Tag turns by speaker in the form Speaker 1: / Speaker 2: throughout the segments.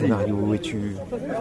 Speaker 1: Mario, où es-tu?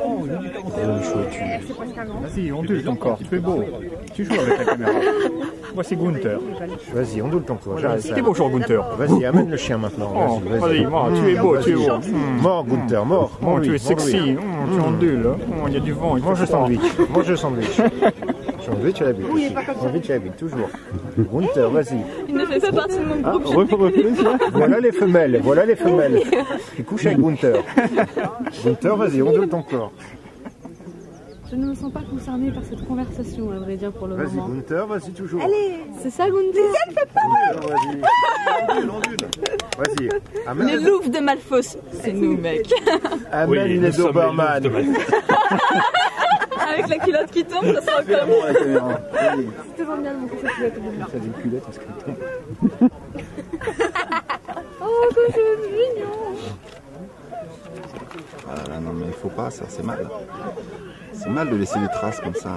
Speaker 2: Vas-y, ondule ton corps, tu es beau. Tu joues avec la caméra. Voici Gunther.
Speaker 1: Vas-y, ondule ton corps.
Speaker 2: T'es beau, Gunther.
Speaker 1: Vas-y, amène le chien maintenant.
Speaker 2: Vas-y, tu es beau, tu es beau.
Speaker 1: Mort, Gunther, mort.
Speaker 2: Oh, tu es sexy, tu ondules. Il y a du vent.
Speaker 1: Mange le sandwich. Mange le sandwich. Sandwich à la bite. Sandwich à la bite, toujours. Gunther, vas-y.
Speaker 3: Il ne fait pas partie de mon groupe.
Speaker 1: Voilà les femelles, voilà les femelles. Tu couches avec Gunther. Gunther, vas-y, ondule ton corps.
Speaker 3: Je ne me sens pas concernée par cette conversation, à vrai dire, pour le moment.
Speaker 1: Vas-y, Gunther, vas-y, toujours.
Speaker 3: Allez, c'est ça, Gunther.
Speaker 1: Vas-y, ondule. Vas-y.
Speaker 3: Les louves de Malfos, c'est nous, mec.
Speaker 1: Amène les Doberman.
Speaker 3: Avec la culotte qui tombe, ça sera comme...
Speaker 4: C'est toujours bien de montrer cette culotte au début.
Speaker 1: Ça dit culotte parce qu'elle tombe.
Speaker 4: Oh, que c'est mignon.
Speaker 5: Ah là, non mais il faut pas, ça c'est mal. C'est mal de laisser des traces comme ça.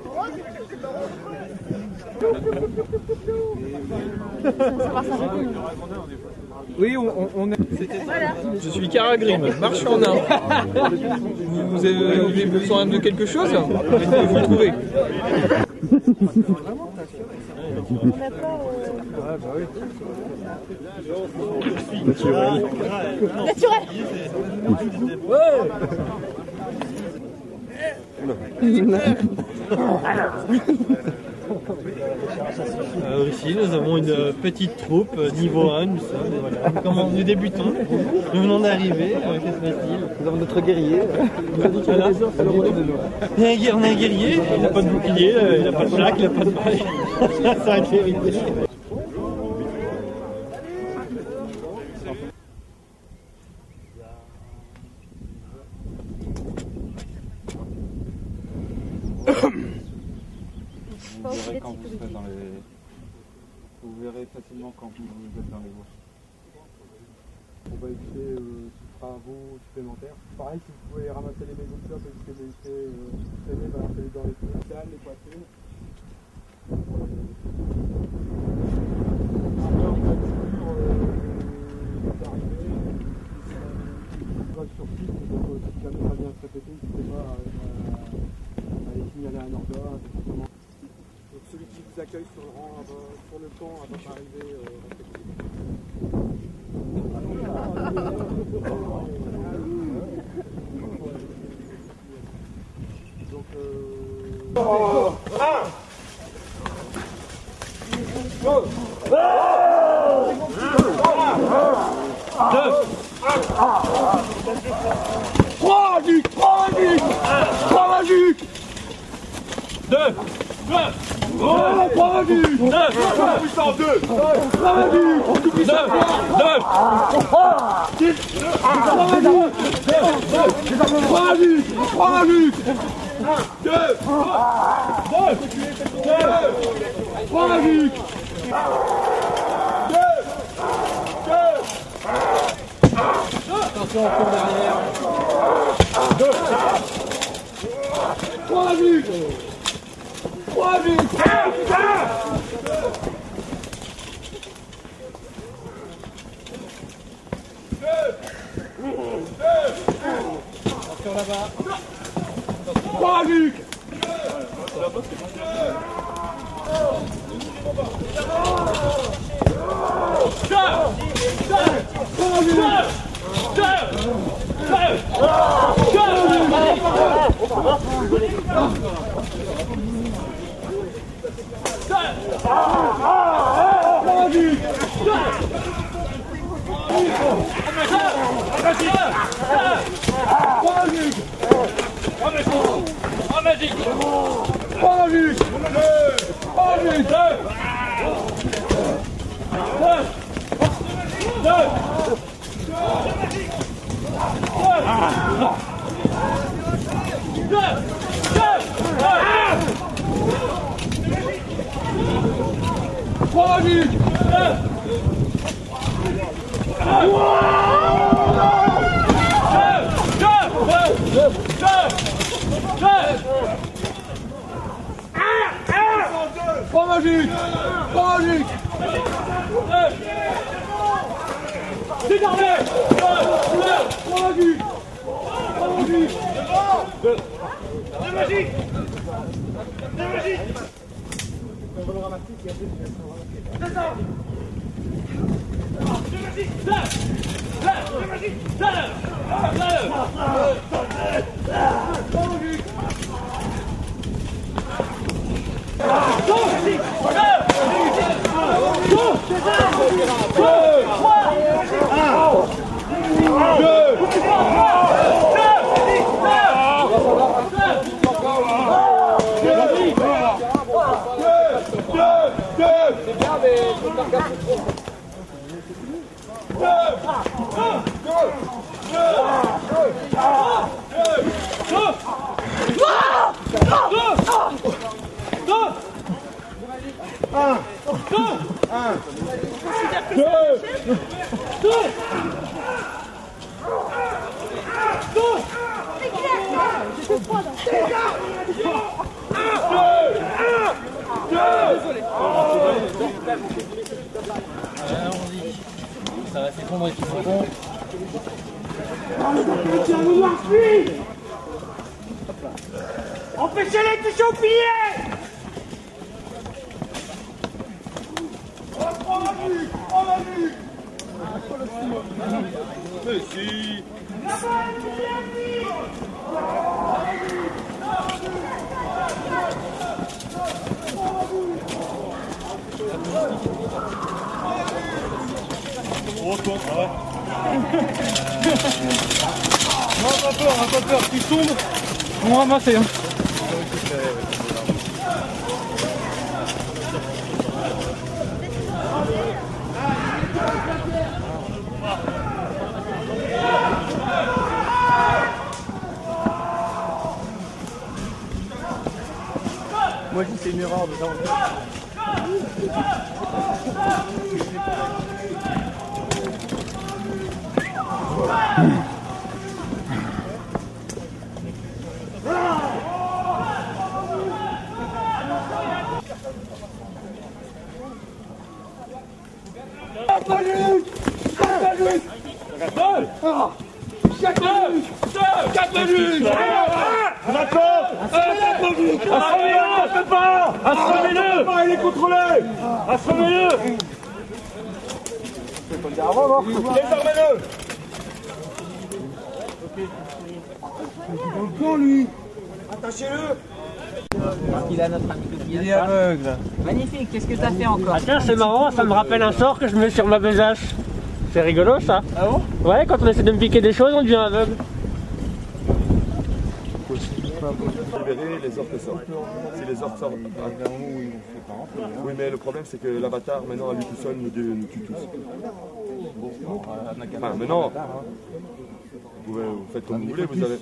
Speaker 6: Oui, on est... Je suis Karagrim, marche en nain. Vous avez besoin de quelque chose? Vous le trouvez.
Speaker 4: Naturel.
Speaker 7: Alors ici nous avons une petite troupe niveau 1, nous sommes, voilà. Nous débutons, nous venons d'arriver, qu'est-ce que c'est-il?
Speaker 6: Nous avons notre guerrier.
Speaker 7: Voilà. On a un guerrier, il n'a pas de bouclier, il n'a pas de plaque, il n'a pas de balle. C'est un guerrier.
Speaker 5: Vous verrez facilement quand vous êtes dans les bois.
Speaker 8: On va éviter tout travaux supplémentaires. Pareil, si vous pouvez ramasser les maisons de clopes, éviter de les traîner, balancer dans les salles, les poitrines. Après, on va être sûr d'arriver. On va sur site, donc si jamais ça vient se répéter, n'hésitez pas à les signaler à un ordre. Donc celui qui vous accueille sur le rang, sur le camp, à votre arrivée,
Speaker 6: Attention, on court derrière. 3 buts. 3 buts. Attention là-bas. 3 buts.
Speaker 7: Ça va s'effondrer tout le monde.
Speaker 9: Empêchez-les de toucher au pilier! On l'a vu! Mais si!
Speaker 7: On n'a pas peur, qui tombe, on va ramasser. Hein.
Speaker 2: Moi je dis c'est une erreur de ça.
Speaker 9: Il est contrôlé! Assommez-le! Désarmez-le! Dans le camp, lui! Attachez-le!
Speaker 10: Il a notre ami.
Speaker 7: Il est aveugle.
Speaker 10: Magnifique, qu'est-ce que t'as fait encore?
Speaker 11: Ah tiens, c'est marrant, ça me rappelle un sort que je mets sur ma besace. C'est rigolo ça.
Speaker 7: Ah bon?
Speaker 11: Ouais, quand on essaie de me piquer des choses, on devient aveugle.
Speaker 5: Libérer, les orques sortent. Si les orques sortent, oui, mais le problème c'est que l'avatar maintenant à lui tout seul nous tue tous. Enfin, maintenant, vous faites comme vous voulez, vous avez.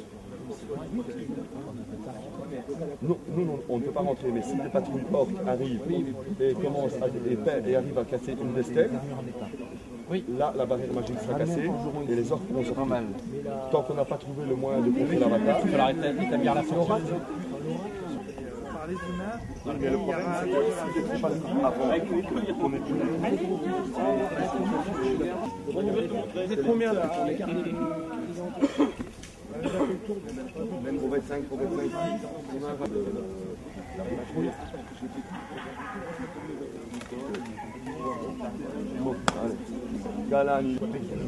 Speaker 5: Non, on ne peut pas rentrer, mais si les patrouilles orques arrivent et commencent et arrivent à casser une des stèles, là la barrière magique sera cassée et les orques vont sortir. Tant qu'on n'a pas trouvé le moyen de contrer l'avatar, il faut établir la sortie. Mais le problème c'est que si les troupes avant, on est plus.
Speaker 7: Vous êtes combien là?
Speaker 5: Même pour 25, pour 25. Bon, allez. Galani.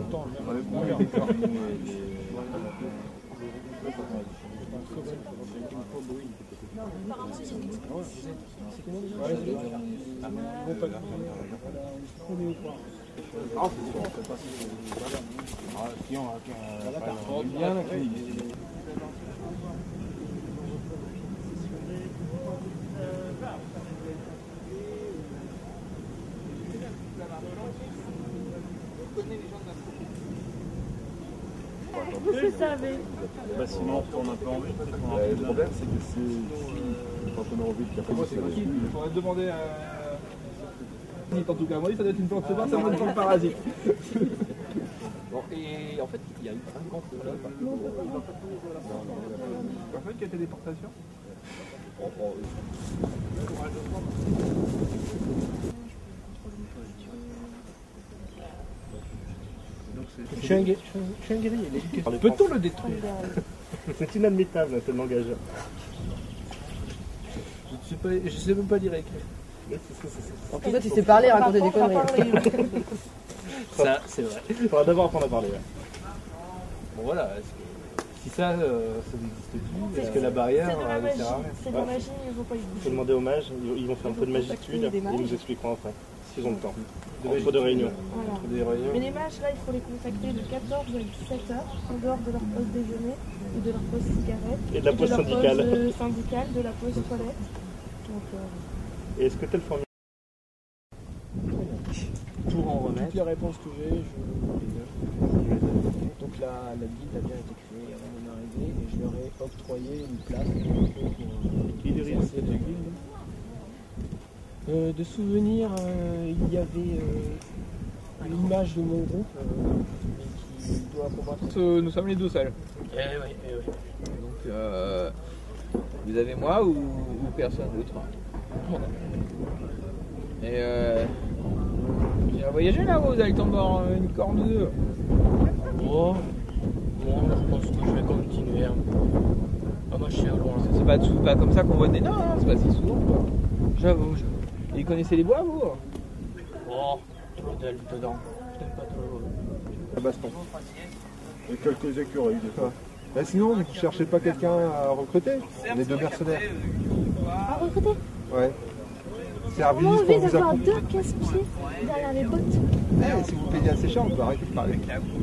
Speaker 3: Je savais.
Speaker 2: Bah sinon on retourne un peu en ville.
Speaker 5: Le problème c'est que c'est quand on a envie de
Speaker 6: Moi c'est possible, il faudrait demander à... En tout cas, à mon avis, ça doit être une plante sauvage, ça doit être une parasite. Bon, et en fait, il y a eu 50 là. Personne qui a été déportation.
Speaker 11: Je suis un guerrier.
Speaker 6: Peut-on le détruire?
Speaker 2: C'est inadmissible, ce langage.
Speaker 6: Je sais même pas lire et écrire.
Speaker 12: En tout cas, tu sais parler, raconter des conneries.
Speaker 6: Ça, c'est vrai.
Speaker 2: Il faudra d'abord apprendre à parler. Ouais.
Speaker 6: Bon voilà, si ça n'existe plus, est-ce que la barrière sert à rien?
Speaker 4: C'est de la magie, il ne faut pas y
Speaker 2: Il faut
Speaker 4: bouger.
Speaker 2: demander aux mages, ils vont faire un peu de magie dessus, ils nous expliqueront après, s'ils ont le temps. Entre deux réunions.
Speaker 4: Voilà. Mais les mages, là, il faut les contacter de 14 à 17 heures, en dehors de leur pause déjeuner, ou de leur pause cigarette,
Speaker 2: Et de la pause syndicale.
Speaker 4: de leur pause syndicale, de la pause toilette. Donc,
Speaker 2: Et est-ce que tu as le formulaire?
Speaker 6: Pour en remettre. Toutes les réponses que j'ai, je les donne. Donc la guilde a bien été créée avant mon arrivée et je leur ai octroyé une place pour diriger cette guilde. De souvenirs, il y avait l'image de mon groupe qui doit combattre. Nous sommes les deux seuls. Oui. Donc vous avez moi ou personne d'autre. Et j'ai voyagé là, vous avez le temps de boire une corne ou deux. Oh, bon, je pense que je vais continuer. Ah, moi je suis loin. C'est pas comme ça qu'on voit des nains, hein. C'est pas si souvent quoi. J'avoue. Et vous connaissez les bois vous? Oh, trop d'elfes dedans. J'aime pas trop.
Speaker 8: La baston. Et quelques écureuils des fois. Bah sinon, vous cherchez pas quelqu'un à recruter? On est deux mercenaires.
Speaker 4: à recruter.
Speaker 8: Ouais.
Speaker 4: On a envie d'avoir deux casse-pieds derrière les bottes.
Speaker 8: Si vous payez assez cher, on peut arrêter de parler.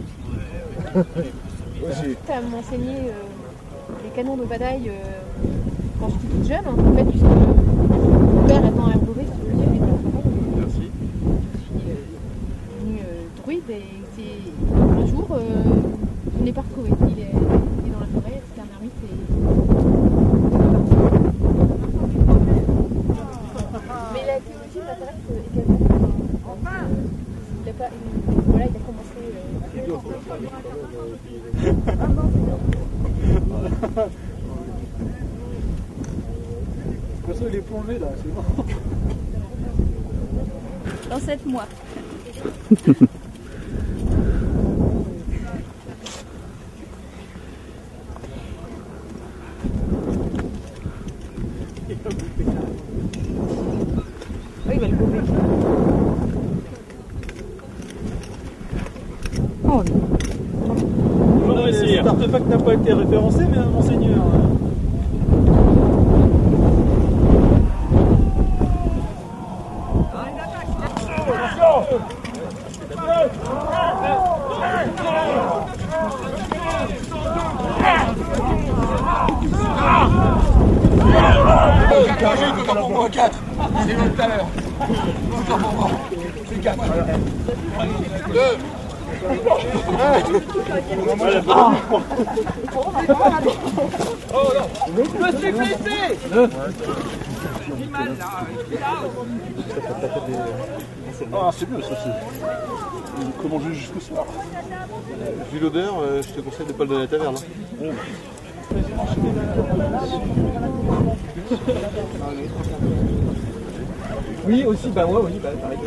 Speaker 4: Tu as m'enseigné les canons de bataille quand j'étais toute jeune. En fait, puisque mon père étant herboriste,
Speaker 6: Merci.
Speaker 4: je suis devenue druide et un jour, je ne l'ai pas retrouvé. Il est dans la forêt, c'était un ermite et... Mais la théologie m'intéresse également. Il a commencé...
Speaker 8: De toute façon, il est plongé là, c'est bon.
Speaker 4: Dans 7 mois.
Speaker 12: Oui, il va le couper. Oh non.
Speaker 7: Cet artefact n'a pas été référencé, mais monseigneur.
Speaker 9: Pour moi, 4. C'est long tout à l'heure. Pour moi. C'est 4. 2.
Speaker 6: Oh non, je me suis blessé. J'ai mal là.
Speaker 8: Ah, c'est bien ça, c'est. Comment je jusqu'au soir?
Speaker 5: Vu l'odeur, je te conseille de ne pas le donner à la taverne.
Speaker 6: Oui, aussi, bah moi, oui, bah pareil.